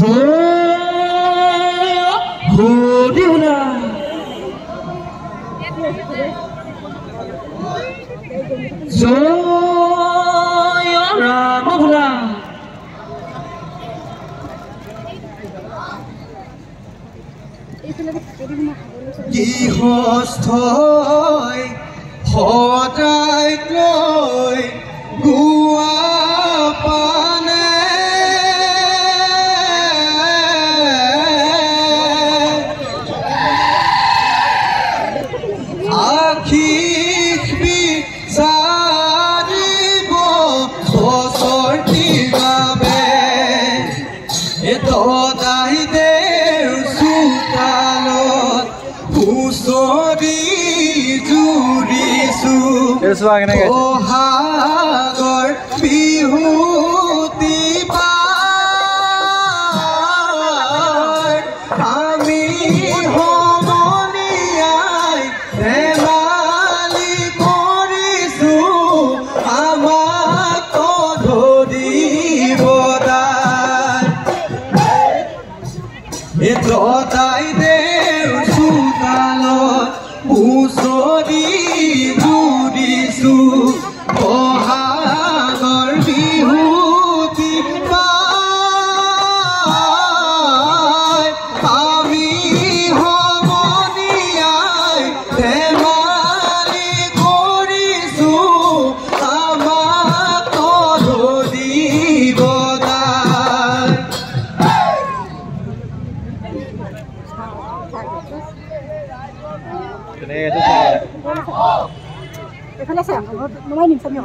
গৃহস্থই সদায় লৈ গুৱা পানে আশীষ বিচাৰিব বছৰটিৰ বাবে এতদাই দেৰ চোতালত হুঁচৰি জুৰিছো বহাগৰ বিহুতি পাই আমি সমনীয়াই ধেমালি কৰিছো আমাক ধৰিব এতদাই দেৰ চোতালত হুঁচৰি জুৰিছো বহাগৰ বিহুতি পাই আমি সমনীয়াই ধেমালি কৰিছো আমাক ধৰিব এফালে আছে মই নিম সামনে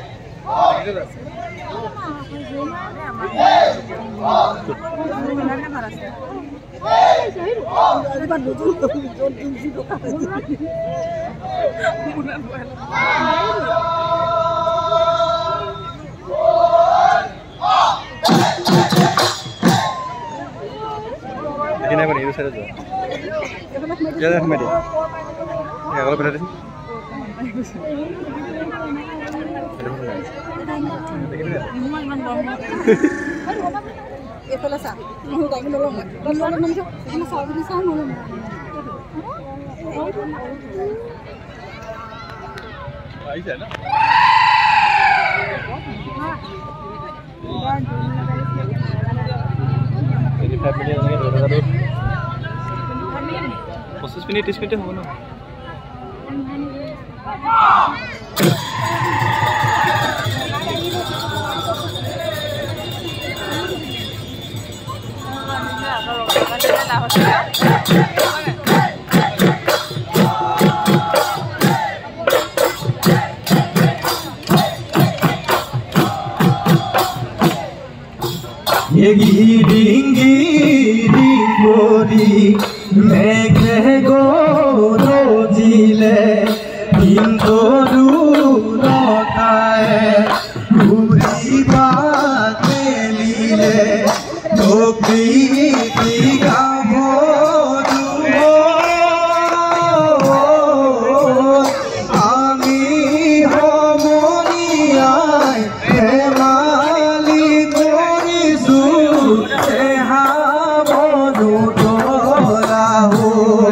Ini apa nih? Itu saya tuh. Ya dah kembali. Ya kalau benar sih. Itu lah sah. Mau kayak gini loh, dan lo nanti sama sahabat di sana loh. Aisyah na. Ini family yang ini berada. 25 minit 30 minit hono. giring bori meghe gorojile pintoru lokaye ঘুরিবা তেলিলে প্রকৃতি গাব আমি সমনীয়াই ধেমালি কৰিছো এহা বনো তৰাহো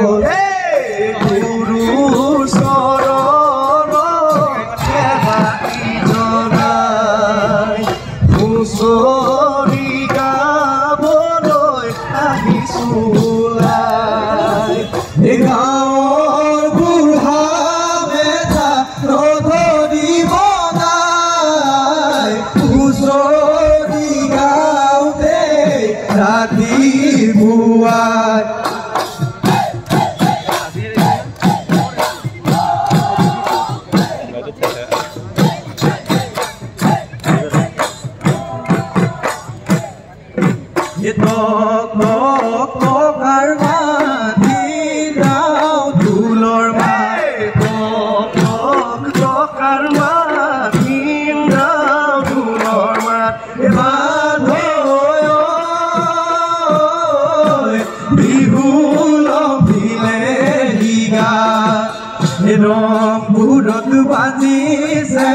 বুৰত বাজিছে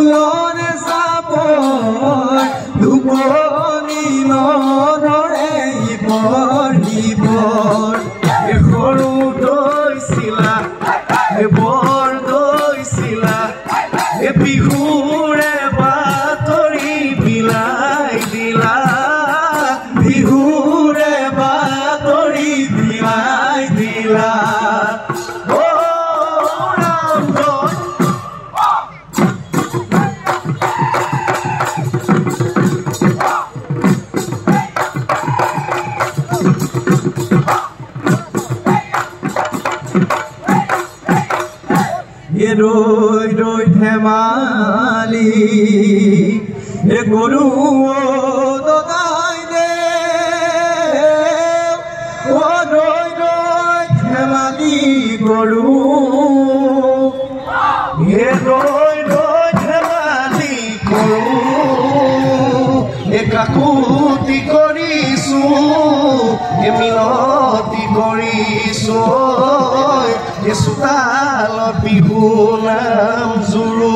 ঢোলৰ চাপৰ দুপনি নৰে লীলা ৰাম জয় রই রই ধেমালি এ গরু দদাই দে ও রই রই ধেমালি গরু এ রই রই ধেমালি গরু এ কাকুতি কৰিছো এ মিনতি কৰিছো এ চোতালত বিহু নাম জুৰু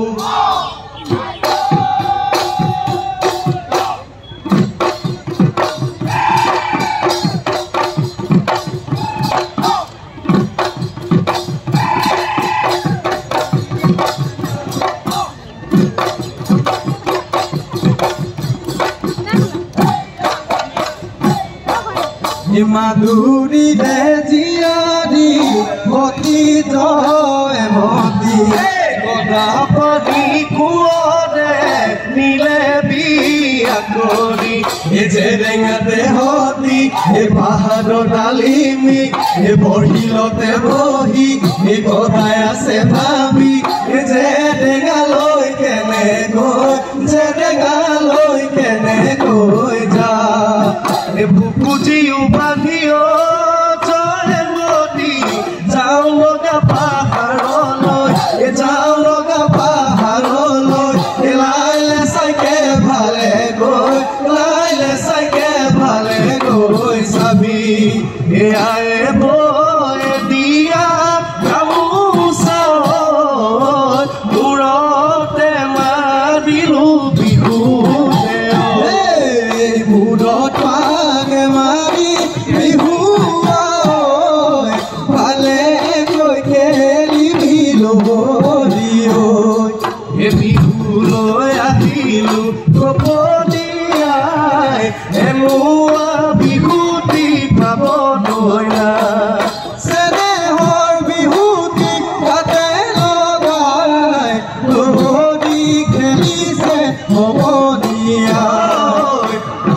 মাধুরী দে জিয়ারি মতি জয় মতি গদাপতি কুয়রে নীলে বিয়া করি এ যে রেঙাতে হতি এ পাহাড় ডালিমি এ বহিলতে বহি এ গদায় আছে ভাবি এ যে রেঙালৈ কেনে গৈ যে রেঙালৈ কেনে গৈ যা এ বুকুজিও বান্ধিও জয় মতি যাও লগা পাহাৰলৈ এ যাও লগা পাহাৰলৈ এ লাইলে চাইকে ভালে গৈ লাইলে চাইকে ভালে গৈ চাবি এ আয়ে বৈ দিয়া গামোচা মূৰতে মাৰিলো বিহু মূৰত পাগে মাৰি বিহু ভালে গৈ খেলিবি লবলি এ বিহুলৈ আহিলো কপনিয়াই এমুৱা বিহুতি পাব নৈনা চেনেহৰ বিহুতি গাতে লগাই লবলি খেলিছে হবনিয়াই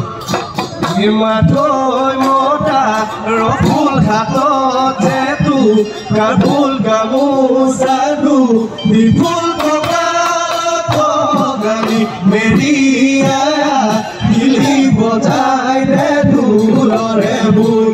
মাথৈ মতা ৰফুল হাতত যেতু কাবুল গামোচাটো বিপুল কপালত গালি মেৰিয়া দিলি বজাই দে ঢোলৰে বুল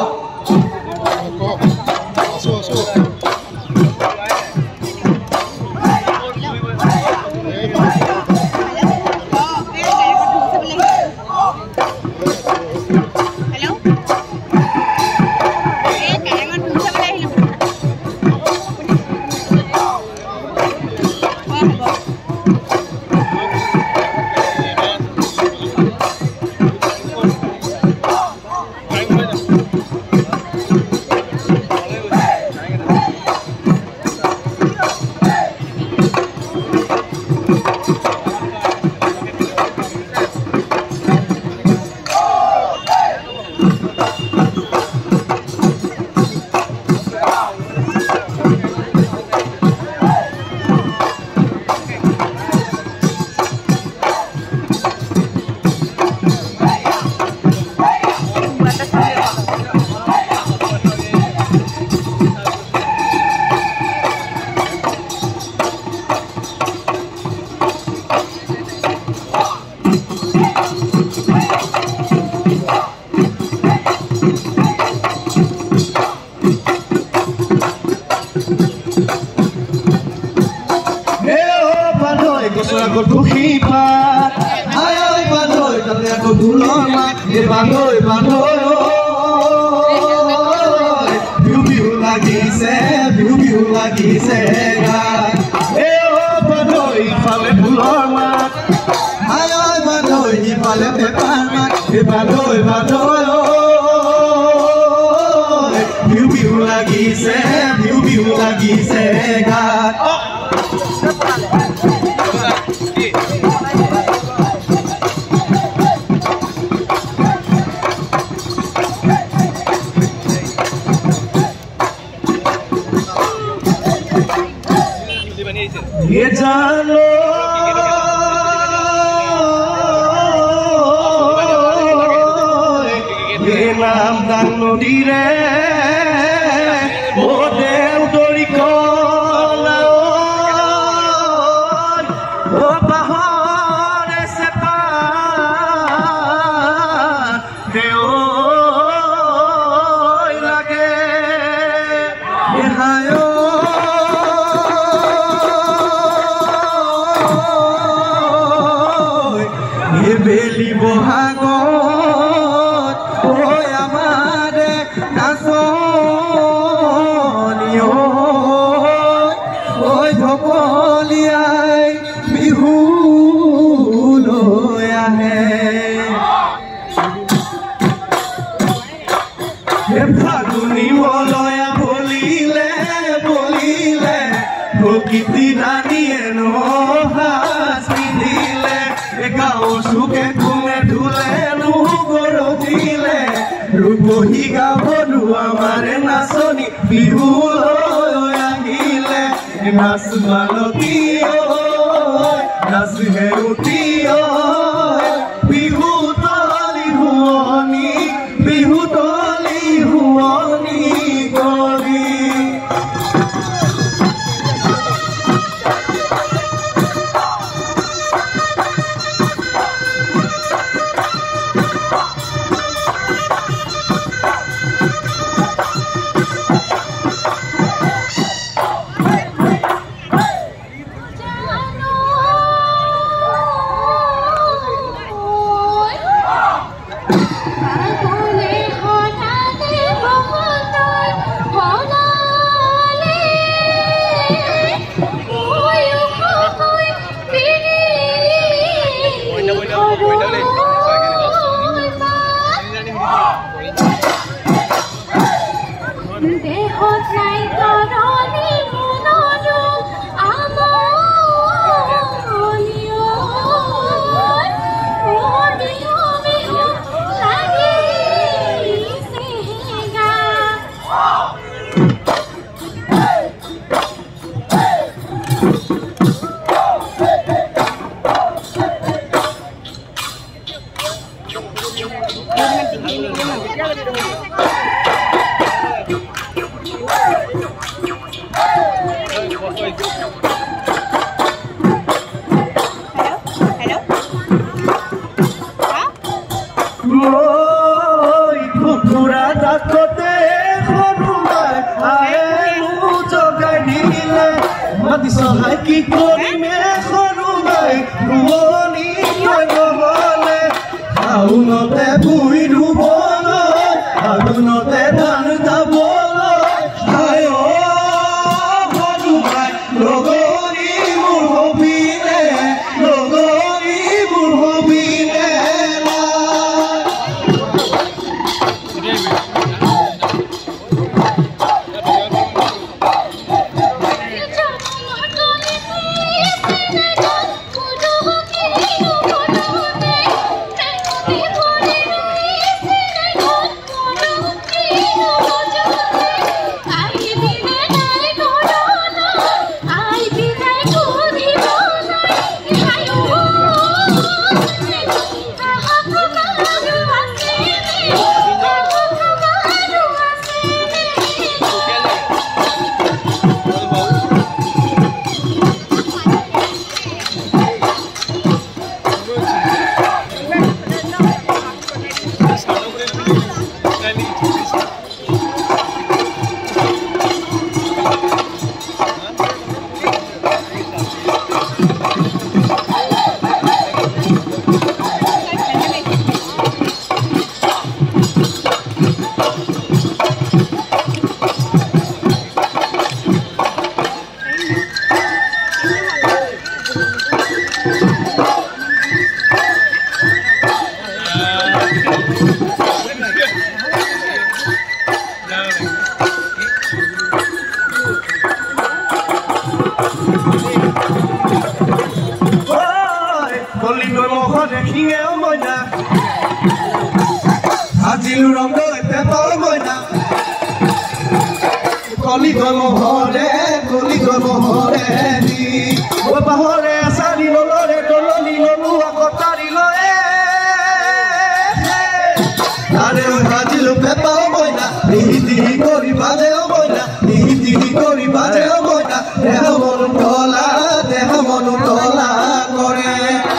aku duhi pat ayo bandoy tapi aku dulon mat bandoy bandoy biu biu lagi se ga bandoy fale dulon mat ayo bandoy ni fale pepar mat bandoy bandoy biu lagi se ga এ জানো এ নাম দান নদীৰে ও দেউ দৰি কলা ও পাহৰে চেপা দেউ লাগে এহায় বেলি বহাগত ঐ আমাৰে নাচনি ঐ ঢপলিয়াই বিহু লৈ আহে ফাগুনি মলয়া বলিলে বলিলে প্ৰকৃতি ৰাণীয়ে নহাচি দিলে গাঁও চুকে ঘুমে ধুলে গৰজিলে ৰূপহী গাভৰু আমাৰে নাচনি বিহু লৈ আহিলে নাচ মালতী নাচ হেৰুতি বিহু তলি শুৱনি বিহু তলি শুৱনি কৰি সহায় কি কৰিমে সৰুমাই ৰুৱনি নহলে শাওনতে ভুই ৰুবলৈ ফাগুনতে ধান যাবলৈ আয় সৰুমাই লগৰী মোৰ হবিনে লগৰী মোৰ হবিনে কলি গমহৰে নি ও বাহৰে আছাৰি ললৰে দলনি ললু আকতাৰি লয়ে আরে হাজিলো পেপাও বইনা দিহি কৰি বাজেও বইনা দিহি কৰি বাজেও বইনা দেহ মন তলা কৰে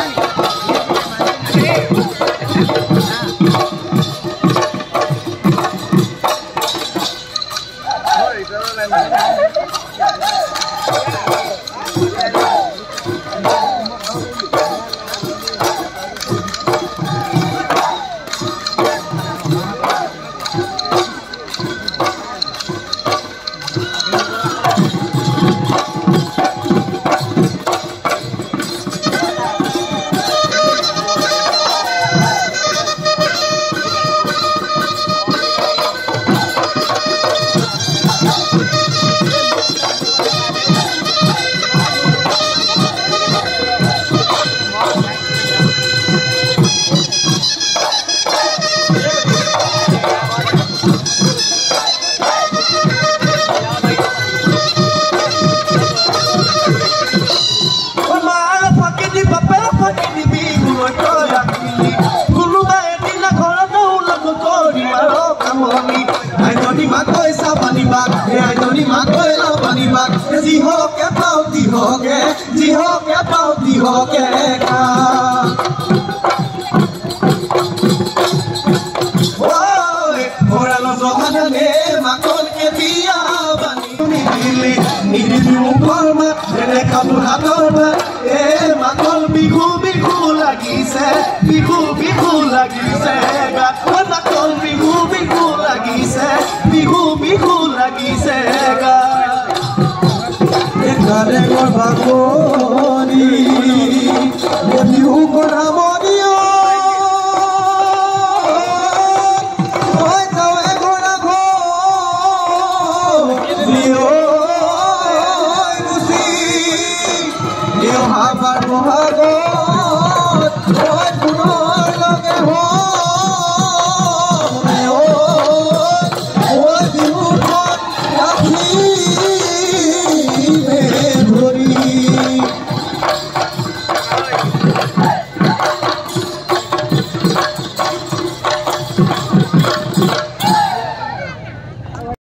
মাকল বিহু লাগিছে মাকল বিহু লাগিছে গা একারে বাকনি